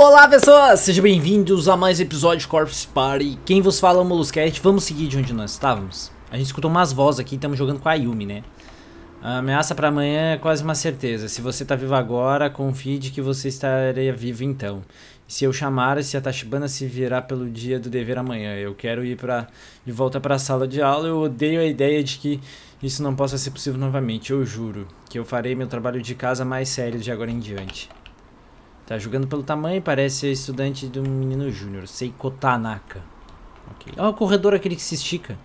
Olá pessoas, sejam bem-vindos a mais episódio de Corpse Party. Quem vos fala é o Moluscast. Vamos seguir de onde nós estávamos. A gente escutou umas vozes aqui, estamos jogando com a Yumi, né? A ameaça pra amanhã é quase uma certeza. Se você tá vivo agora, confie de que você estaria vivo então. E se eu chamar, se a Tachibana se virar pelo dia do dever amanhã, eu quero ir de volta pra sala de aula. Eu odeio a ideia de que isso não possa ser possível novamente. Eu juro que eu farei meu trabalho de casa mais sério de agora em diante. Tá julgando pelo tamanho, parece ser estudante de um menino júnior. Seiko Tanaka. Ok. Ó, o corredor aquele que se estica.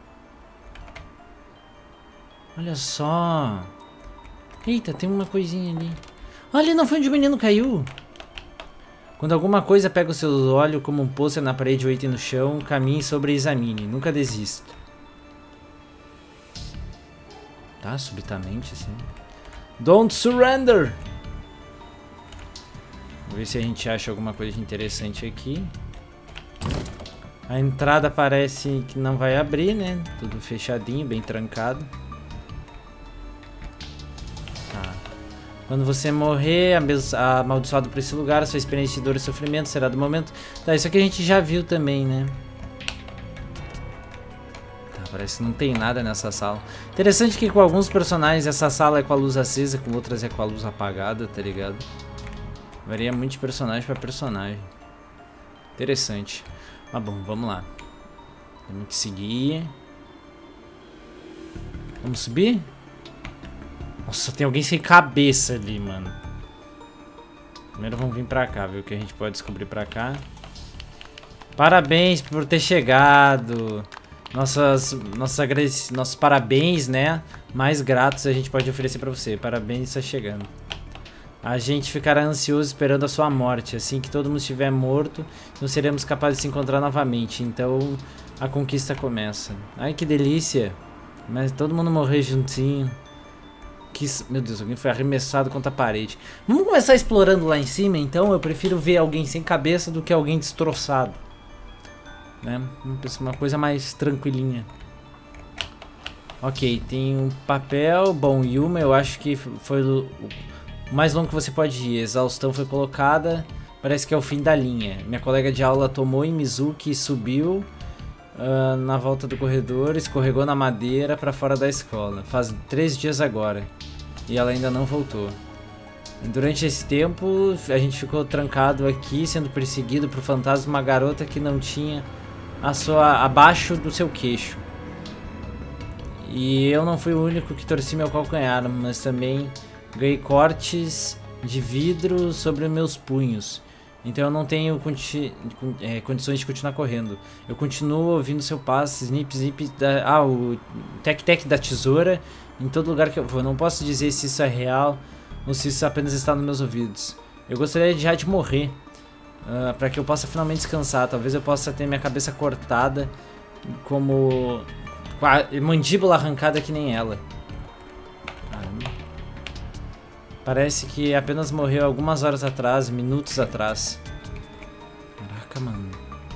Olha só. Eita, tem uma coisinha ali. Olha, não foi onde o menino caiu. Quando alguma coisa pega o seu olho, como um pôster na parede ou item no chão, caminhe sobre e examine. Nunca desista. Tá, subitamente assim. Don't surrender! Vamos ver se a gente acha alguma coisa de interessante aqui. A entrada parece que não vai abrir, né? Tudo fechadinho, bem trancado. Tá. Quando você morrer, amaldiçoado por esse lugar, sua experiência de dor e sofrimento será do momento. Tá, isso aqui a gente já viu também, né? Tá, parece que não tem nada nessa sala. Interessante que com alguns personagens essa sala é com a luz acesa, com outras é com a luz apagada, tá ligado? Varia muito de personagem pra personagem. Interessante. Mas bom, vamos lá. Temos que seguir. Vamos subir? Nossa, tem alguém sem cabeça ali, mano. Primeiro vamos vir pra cá, ver o que a gente pode descobrir pra cá. Parabéns por ter chegado. Nossos parabéns, né? Mais gratos a gente pode oferecer pra você. Parabéns, está chegando. A gente ficará ansioso esperando a sua morte. Assim que todo mundo estiver morto, não seremos capazes de se encontrar novamente. Então a conquista começa. Ai, que delícia. Mas todo mundo morrer juntinho. Meu Deus, alguém foi arremessado contra a parede. Vamos começar explorando lá em cima, então. Eu prefiro ver alguém sem cabeça do que alguém destroçado, né? Uma coisa mais tranquilinha. Ok, tem um papel. Bom, Yuma, eu acho que foi o mais longo que você pode ir. Exaustão foi colocada. Parece que é o fim da linha. Minha colega de aula tomou em Mizuki e subiu na volta do corredor. Escorregou na madeira para fora da escola. Faz 3 dias agora. E ela ainda não voltou. Durante esse tempo, a gente ficou trancado aqui, sendo perseguido por fantasma de uma garota que não tinha abaixo do seu queixo. E eu não fui o único que torci meu calcanhar, mas também ganhei cortes de vidro sobre meus punhos. Então eu não tenho condições de continuar correndo. Eu continuo ouvindo seu passo, snip, snip, o tec-tec da tesoura em todo lugar que eu vou. Eu não posso dizer se isso é real ou se isso apenas está nos meus ouvidos. Eu gostaria já de morrer, para que eu possa finalmente descansar. Talvez eu possa ter minha cabeça cortada, com a mandíbula arrancada que nem ela. Caramba. Parece que apenas morreu algumas horas atrás, minutos atrás. Caraca, mano.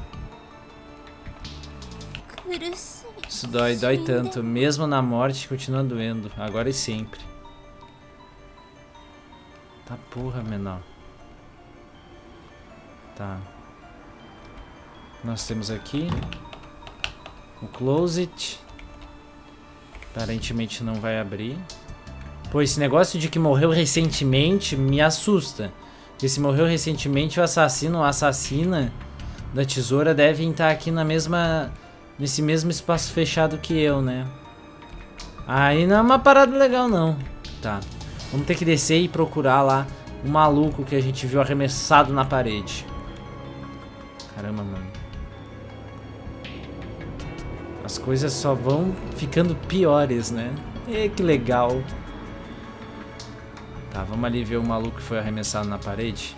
Isso dói tanto. Mesmo na morte, continua doendo. Agora e sempre. Tá porra, menor. Tá. Nós temos aqui o closet. Aparentemente não vai abrir. Pô, esse negócio de que morreu recentemente me assusta. Porque se morreu recentemente, o assassino ou a assassina da tesoura devem estar aqui nesse mesmo espaço fechado que eu, né? Aí não é uma parada legal, não. Tá. Vamos ter que descer e procurar lá o maluco que a gente viu arremessado na parede. Caramba, mano. As coisas só vão ficando piores, né? Que legal. Tá, vamos ali ver o maluco que foi arremessado na parede.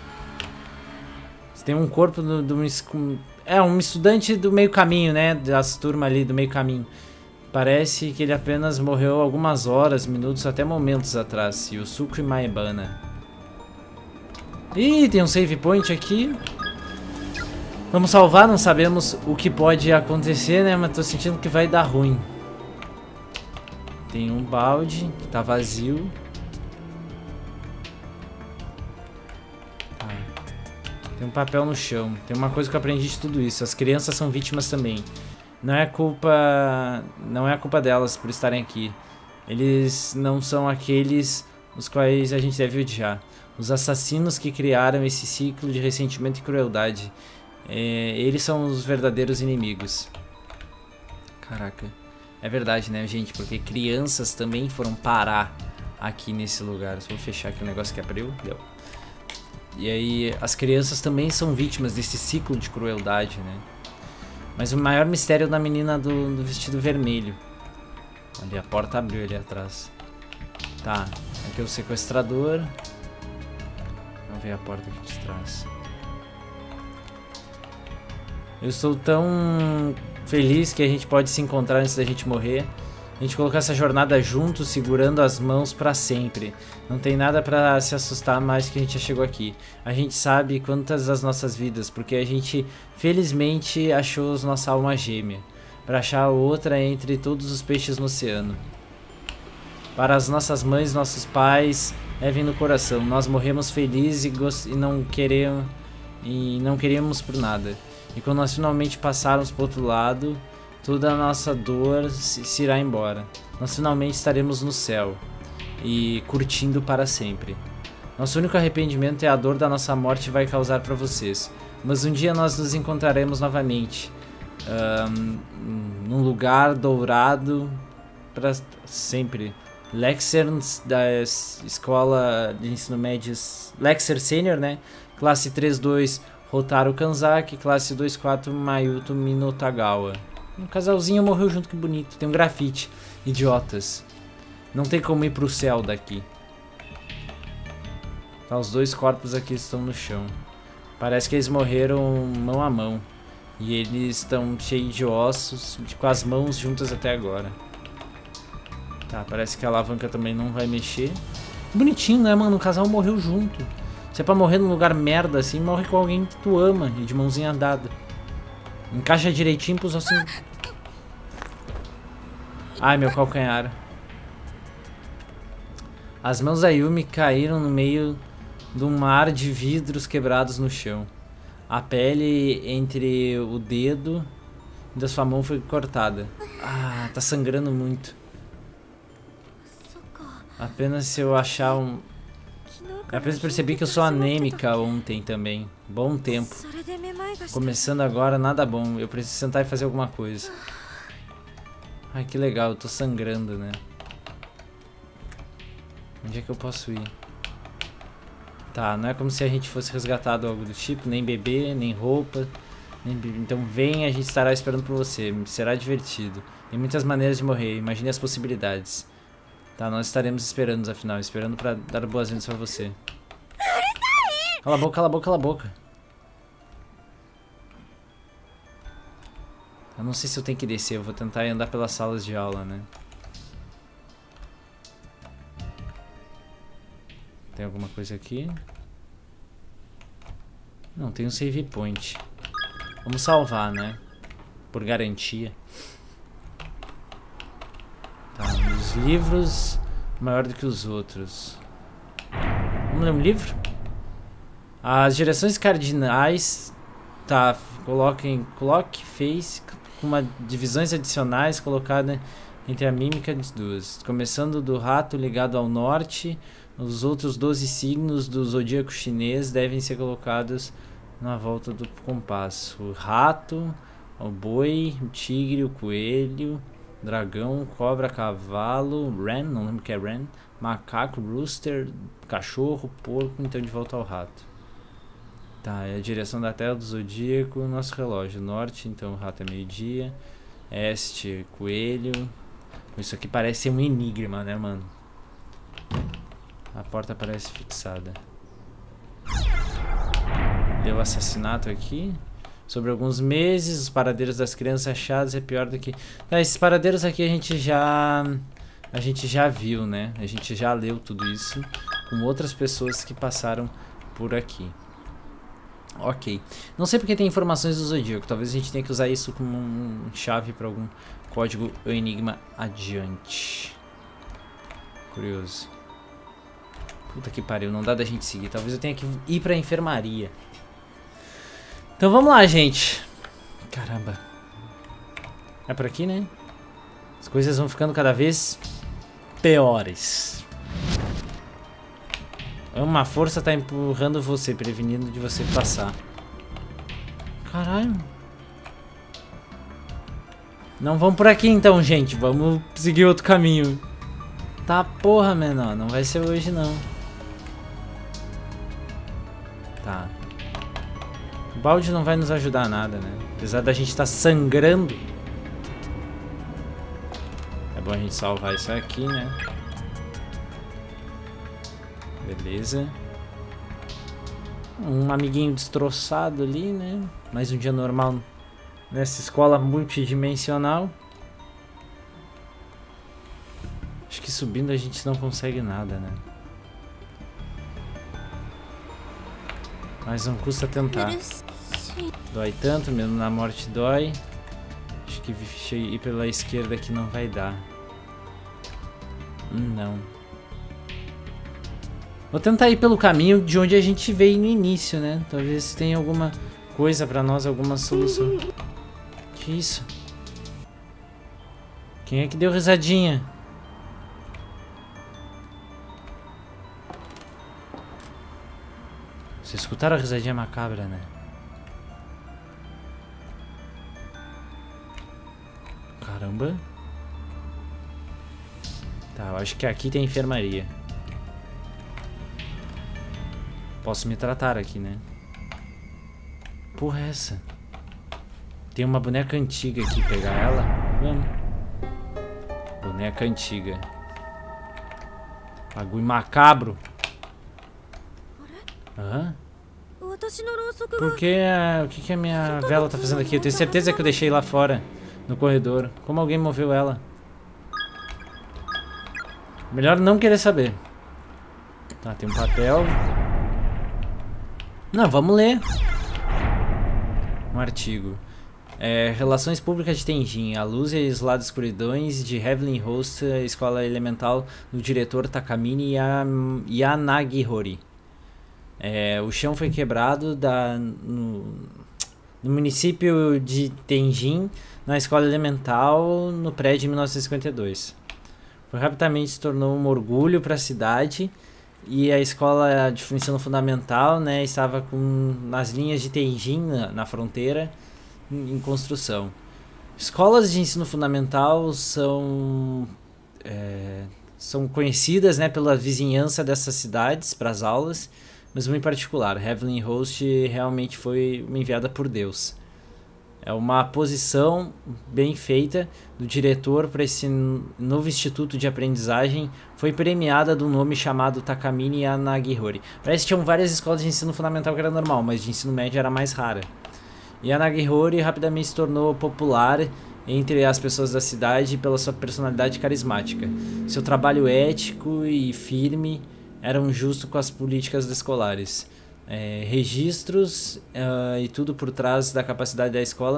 Tem um corpo um estudante do meio caminho, né? Das turmas ali do meio caminho. Parece que ele apenas morreu algumas horas, minutos, até momentos atrás. Yusuke Maebana. Ih, tem um save point aqui. Vamos salvar, não sabemos o que pode acontecer, né? Mas tô sentindo que vai dar ruim. Tem um balde que tá vazio. Tem um papel no chão. Tem uma coisa que eu aprendi de tudo isso. As crianças são vítimas também. Não é a culpa delas por estarem aqui. Eles não são aqueles os quais a gente deve odiar. Os assassinos que criaram esse ciclo de ressentimento e crueldade. Eles são os verdadeiros inimigos. Caraca. É verdade, né, gente? Porque crianças também foram parar aqui nesse lugar. Só vou fechar aqui o negócio que abriu. Deu. E aí, as crianças também são vítimas desse ciclo de crueldade, né? Mas o maior mistério é da menina do vestido vermelho. Ali, a porta abriu ali atrás. Tá, aqui é o sequestrador. Vamos ver a porta aqui de trás. Eu estou tão feliz que a gente pode se encontrar antes da gente morrer. A gente colocou essa jornada juntos, segurando as mãos pra sempre. Não tem nada pra se assustar mais que a gente já chegou aqui. A gente sabe quantas das nossas vidas, porque a gente felizmente achou a nossa alma gêmea. Pra achar outra entre todos os peixes no oceano. Para as nossas mães, nossos pais, levem no coração. Nós morremos felizes e não queríamos por nada. E quando nós finalmente passarmos pro outro lado, toda a nossa dor se irá embora. Nós finalmente estaremos no céu e curtindo para sempre. Nosso único arrependimento é a dor da nossa morte vai causar para vocês. Mas um dia nós nos encontraremos novamente. Num lugar dourado para sempre. Lexer da escola de ensino médio Lexer Senior, né? Classe 32 Rotaro Kanzaki, classe 24 Mayuto Minotagawa. Um casalzinho morreu junto, que bonito. Tem um grafite. Idiotas. Não tem como ir pro céu daqui. Tá, os dois corpos aqui estão no chão. Parece que eles morreram mão a mão. E eles estão cheios de ossos, com as mãos juntas até agora. Tá, parece que a alavanca também não vai mexer. Bonitinho, né, mano? O casal morreu junto. Se é pra morrer num lugar merda assim, morre com alguém que tu ama e de mãozinha dada. Encaixa direitinho pros assim. Ai, meu calcanhar. As mãos da Yumi caíram no meio de um mar de vidros quebrados no chão. A pele entre o dedo da sua mão foi cortada. Ah, tá sangrando muito. Apenas se eu achar um... Eu apenas percebi que eu sou anêmica ontem também. Bom tempo. Começando agora, nada bom. Eu preciso sentar e fazer alguma coisa. Ai, que legal. Eu tô sangrando, né? Onde é que eu posso ir? Tá, não é como se a gente fosse resgatado algo do tipo. Nem bebê, nem roupa. Nem bebê. Então vem, a gente estará esperando por você. Será divertido. Tem muitas maneiras de morrer. Imagine as possibilidades. Tá, nós estaremos esperando, afinal. Esperando pra dar boas-vindas pra você. Cala a boca, cala a boca, cala a boca. Eu não sei se eu tenho que descer. Eu vou tentar andar pelas salas de aula, né? Tem alguma coisa aqui? Não, tem um save point. Vamos salvar, né? Por garantia. Tá, os livros maior do que os outros. Vamos ler um livro? As direções cardinais. Tá, coloque face com uma divisões adicionais colocada entre a mímica das duas. Começando do rato ligado ao norte, os outros 12 signos do zodíaco chinês devem ser colocados na volta do compasso. O rato, o boi, o tigre, o coelho, dragão, cobra, cavalo, ren, não lembro o que é ren, macaco, rooster, cachorro, porco, então de volta ao rato. Tá, é a direção da Terra do Zodíaco, nosso relógio. Norte, então o rato é meio-dia. Este, coelho. Isso aqui parece ser um enigma, né, mano? A porta parece fixada. Deu assassinato aqui. Sobre alguns meses, os paradeiros das crianças achados é pior do que... Ah, esses paradeiros aqui a gente já viu, né? A gente já leu tudo isso com outras pessoas que passaram por aqui. Ok. Não sei porque tem informações do Zodíaco. Talvez a gente tenha que usar isso como chave para algum código ou enigma adiante. Curioso. Puta que pariu, não dá da gente seguir. Talvez eu tenha que ir pra enfermaria. Então vamos lá, gente. Caramba. É por aqui, né? As coisas vão ficando cada vez piores. Uma força tá empurrando você, prevenindo de você passar. Caralho. Não vamos por aqui então, gente. Vamos seguir outro caminho. Tá porra, menor. Não vai ser hoje, não. Tá. O balde não vai nos ajudar nada, né? Apesar da gente estar sangrando. É bom a gente salvar isso aqui, né? Beleza. Um amiguinho destroçado ali, né? Mais um dia normal nessa escola multidimensional. Acho que subindo a gente não consegue nada, né? Mas não custa tentar. Dói tanto, mesmo na morte dói. Acho que ir pela esquerda aqui não vai dar. Não. Vou tentar ir pelo caminho de onde a gente veio no início, né? Talvez tenha alguma coisa pra nós, alguma solução. Que isso? Quem é que deu risadinha? Vocês escutaram a risadinha macabra, né? Caramba. Tá, eu acho que aqui tem enfermaria. Posso me tratar aqui, né? Porra é essa? Tem uma boneca antiga aqui, pegar ela? Vamos. Boneca antiga. Bagulho macabro. Aham. Por que o que a minha vela tá fazendo aqui? Eu tenho certeza que eu deixei lá fora, no corredor. Como alguém moveu ela? Melhor não querer saber. Tá, tem um papel. Não, vamos ler. Um artigo. Relações Públicas de Tenjin. A luz e as lados escuridões de Heavenly Host, a escola elemental do diretor Takamine Yanagihori. O chão foi quebrado no município de Tenjin, na escola elemental, no prédio de 1952. Rapidamente se tornou um orgulho para a cidade. E a escola de ensino fundamental, né, estava nas linhas de Tenjin, na fronteira, em construção. Escolas de ensino fundamental são conhecidas, né, pela vizinhança dessas cidades para as aulas, mas uma em particular, Heavenly Host realmente foi enviada por Deus. É uma posição bem feita do diretor para esse novo instituto de aprendizagem. Foi premiada do nome chamado Takamine Yanagihori. Parece que tinham várias escolas de ensino fundamental que era normal, mas de ensino médio era mais rara. Yanagihori rapidamente se tornou popular entre as pessoas da cidade pela sua personalidade carismática. Seu trabalho ético e firme eram justo com as políticas escolares. Registros e tudo por trás da capacidade da escola,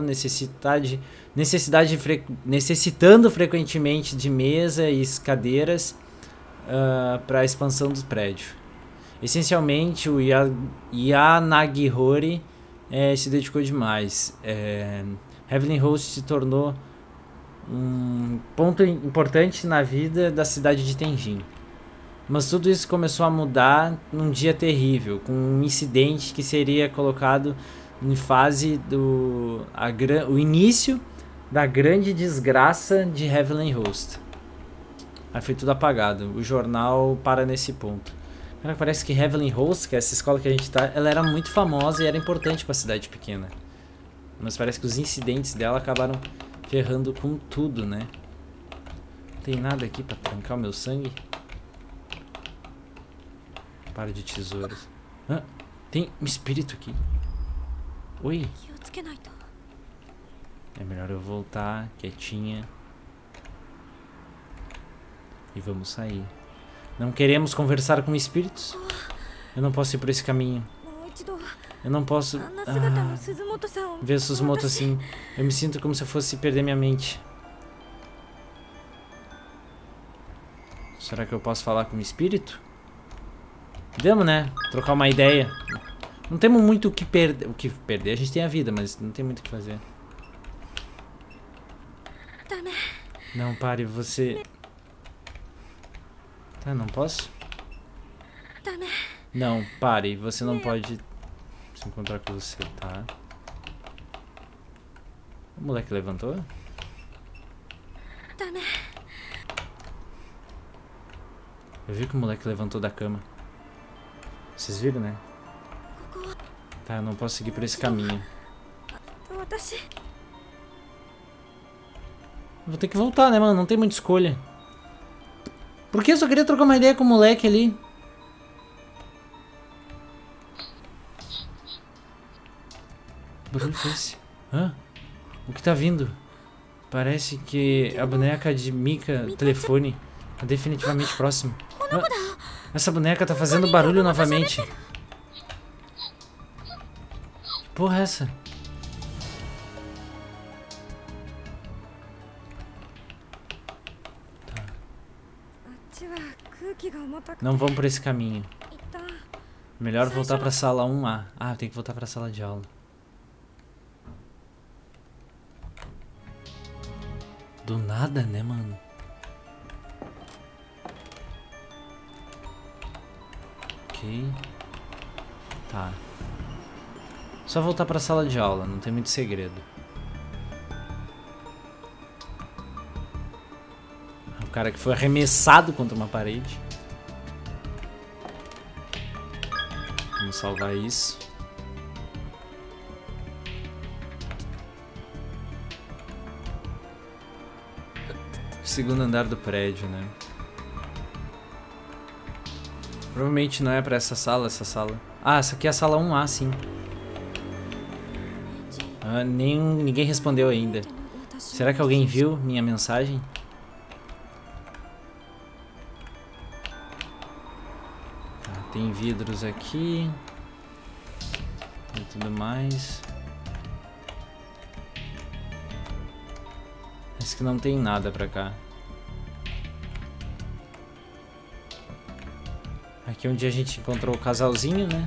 necessitando frequentemente de mesa e cadeiras para a expansão do prédio. Essencialmente, o Yanagihori se dedicou demais. Heavenly Host se tornou um ponto importante na vida da cidade de Tenjin. Mas tudo isso começou a mudar num dia terrível, com um incidente que seria colocado em fase o início da grande desgraça de Heavenly Host. Aí foi tudo apagado. O jornal para nesse ponto. Cara, parece que Heavenly Host, que é essa escola que a gente tá, ela era muito famosa e era importante para a cidade pequena. Mas parece que os incidentes dela acabaram ferrando com tudo, né? Não tem nada aqui para trancar o meu sangue. Para de tesouros. Tem um espírito aqui. Oi. É melhor eu voltar quietinha. E vamos sair. Não queremos conversar com espíritos. Eu não posso ir por esse caminho. Eu não posso ver Suzumoto assim. Eu me sinto como se eu fosse perder minha mente. Será que eu posso falar com o espírito? Podemos, né? Trocar uma ideia. Não temos muito o que perder. O que perder, a gente tem a vida, mas não tem muito o que fazer. Não, pare, você... Tá, não posso? Não, pare, você não pode se encontrar com você, tá? O moleque levantou? Eu vi que o moleque levantou da cama. Vocês viram, né? Tá, eu não posso seguir por esse caminho. Vou ter que voltar, né, mano? Não tem muita escolha. Por que eu só queria trocar uma ideia com o moleque ali? Que barulho foi esse? Hã? O que tá vindo? Parece que a boneca de Mika telefone tá definitivamente próximo. Hã? Essa boneca tá fazendo barulho novamente. Que porra é essa? Não vamos por esse caminho. Melhor voltar pra sala 1A. Ah, eu tenho que voltar pra sala de aula. Do nada, né, mano? Ok. Tá. Só voltar pra sala de aula, não tem muito segredo. O cara que foi arremessado contra uma parede. Vamos salvar isso. Segundo andar do prédio, né? Provavelmente não é pra essa sala, Ah, essa aqui é a sala 1A, sim. Ah, ninguém respondeu ainda. Será que alguém viu minha mensagem? Tá, tem vidros aqui. E tudo mais. Parece que não tem nada pra cá. Aqui é onde a gente encontrou o casalzinho, né?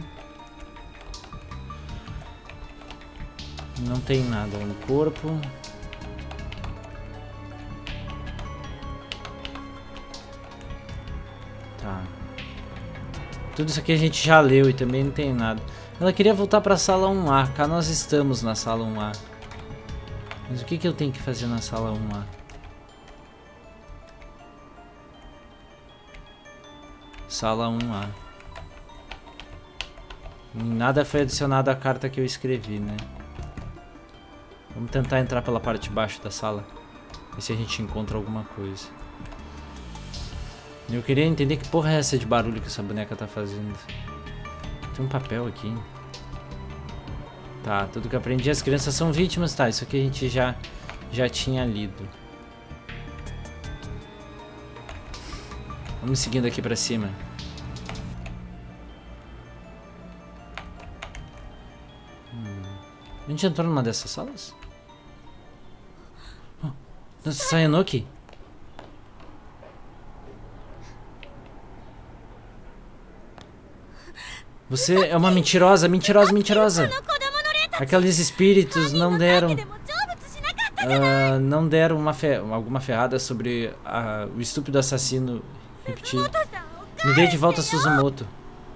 Não tem nada no corpo. Tá. Tudo isso aqui a gente já leu e também não tem nada. Ela queria voltar pra sala 1A. Cá nós estamos na sala 1A. Mas o que eu tenho que fazer na sala 1A? Sala 1A. Nada foi adicionado à carta que eu escrevi, né? Vamos tentar entrar pela parte de baixo da sala. Ver se a gente encontra alguma coisa. Eu queria entender que porra é essa de barulho que essa boneca tá fazendo. Tem um papel aqui. Tá, tudo que eu aprendi, as crianças são vítimas. Tá, isso aqui a gente já tinha lido. Vamos seguindo aqui pra cima. A gente entrou numa dessas salas? Oh, nossa, Sayanoki? Você é uma mentirosa, mentirosa, mentirosa. Aqueles espíritos não deram... não deram alguma ferrada sobre o estúpido assassino. Repetir. Me dê de volta Suzumoto.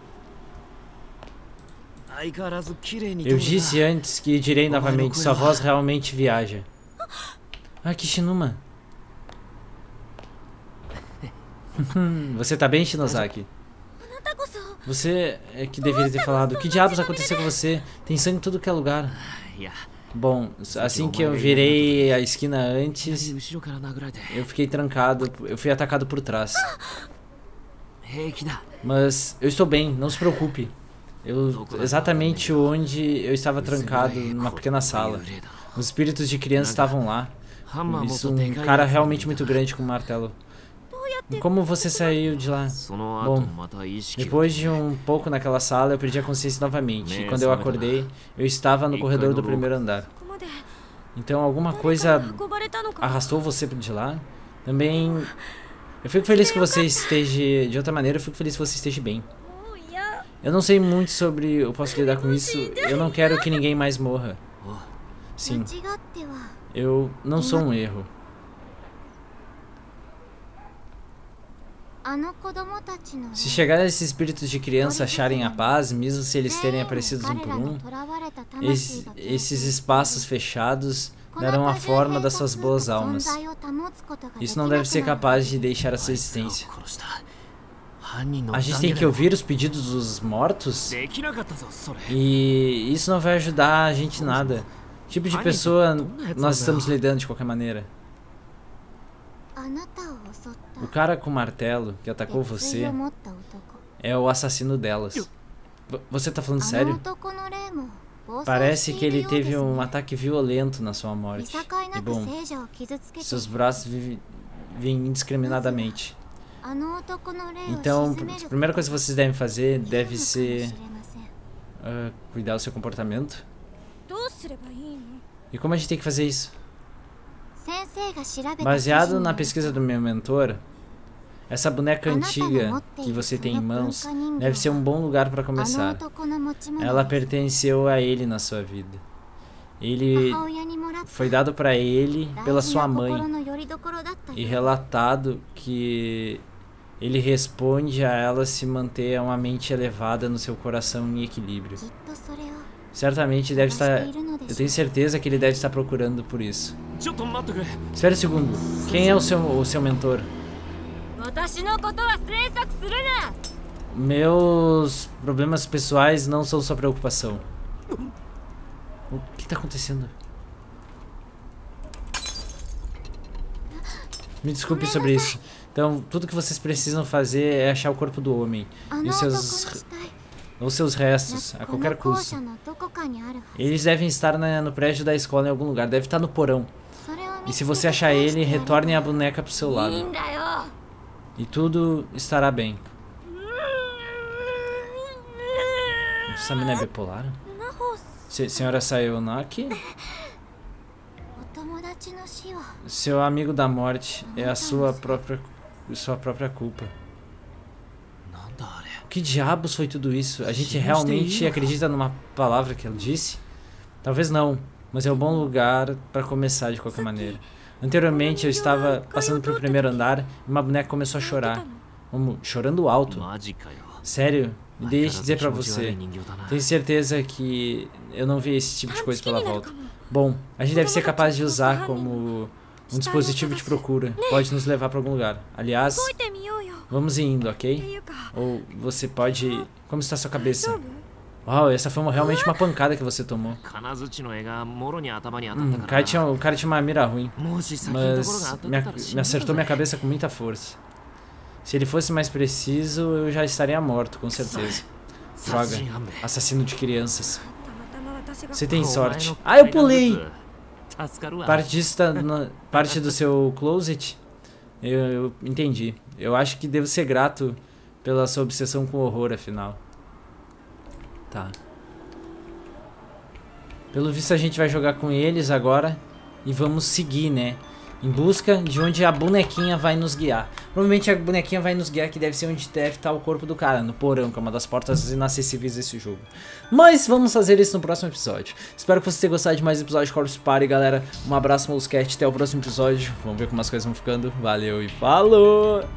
Eu disse antes que direi novamente, sua voz realmente viaja. Ah, Kishinuma. Você tá bem, Shinozaki? Você é que deveria ter falado. O que diabos aconteceu com você? Tem sangue em tudo que é lugar. Bom, assim que eu virei a esquina antes, eu fiquei trancado, eu fui atacado por trás. Mas eu estou bem, não se preocupe. Exatamente onde eu estava trancado, numa pequena sala. Os espíritos de criança estavam lá. Isso, um cara realmente muito grande com um martelo. Como você saiu de lá? Bom, depois de um pouco naquela sala, eu perdi a consciência novamente. E quando eu acordei, eu estava no corredor do primeiro andar. Então alguma coisa arrastou você de lá? Também... Eu fico feliz que você esteja... De outra maneira, eu fico feliz que você esteja bem. Eu não sei muito sobre... Eu posso lidar com isso. Eu não quero que ninguém mais morra. Sim. Eu não sou um erro. Se chegar esses espíritos de criança acharem a paz, mesmo se eles terem aparecido um por um, esses espaços fechados darão a forma das suas boas almas. Isso não deve ser capaz de deixar a sua existência. A gente tem que ouvir os pedidos dos mortos? E isso não vai ajudar a gente em nada. Que tipo de pessoa nós estamos lidando de qualquer maneira? O cara com o martelo que atacou você é o assassino delas. Você tá falando sério? Parece que ele teve um ataque violento na sua morte. E bom, seus braços vivem indiscriminadamente. Então, a primeira coisa que vocês devem fazer deve ser cuidar do seu comportamento. E como a gente tem que fazer isso? Baseado na pesquisa do meu mentor, essa boneca antiga que você tem em mãos deve ser um bom lugar para começar. Ela pertenceu a ele na sua vida. Ele foi dado para ele pela sua mãe e relatado que ele responde a ela se manter uma mente elevada no seu coração em equilíbrio. Certamente deve estar... Eu tenho certeza que ele deve estar procurando por isso. Espera um segundo. Quem é o seu mentor? Meus problemas pessoais não são sua preocupação. O que está acontecendo? Me desculpe sobre isso. Então, tudo que vocês precisam fazer é achar o corpo do homem e os seus restos, a qualquer custo. Eles devem estar no prédio da escola em algum lugar, deve estar no porão. E se você achar ele, retorne a boneca pro seu lado. E tudo estará bem. Essa mina é bipolar? Senhora Sayonaki? Seu amigo da morte é a sua própria culpa. Que diabos foi tudo isso? A gente realmente acredita numa palavra que ela disse? Talvez não, mas é um bom lugar para começar de qualquer maneira. Anteriormente eu estava passando pelo primeiro andar e uma boneca começou a chorar. Chorando alto. Sério? Me deixe dizer pra você. Tenho certeza que eu não vi esse tipo de coisa pela volta. Bom, a gente deve ser capaz de usar como um dispositivo de procura. Pode nos levar pra algum lugar. Aliás, vamos indo, ok? Ou você pode... Como está a sua cabeça? Uau, essa foi realmente uma pancada que você tomou. O cara tinha uma mira ruim. Mas me acertou minha cabeça com muita força. Se ele fosse mais preciso, eu já estaria morto, com certeza. Droga, assassino de crianças. Você tem sorte. Ah, eu pulei! Parte disso tá parte do seu closet? Eu entendi. Eu acho que devo ser grato pela sua obsessão com o horror, afinal. Tá. Pelo visto a gente vai jogar com eles agora e vamos seguir, né? Em busca de onde a bonequinha vai nos guiar. Provavelmente a bonequinha vai nos guiar, que deve ser onde deve estar o corpo do cara, no porão, que é uma das portas inacessíveis desse jogo. Mas vamos fazer isso no próximo episódio. Espero que você tenha gostado de mais um episódio de Corpse Party, galera. Um abraço, Mousecast, até o próximo episódio. Vamos ver como as coisas vão ficando. Valeu e falou!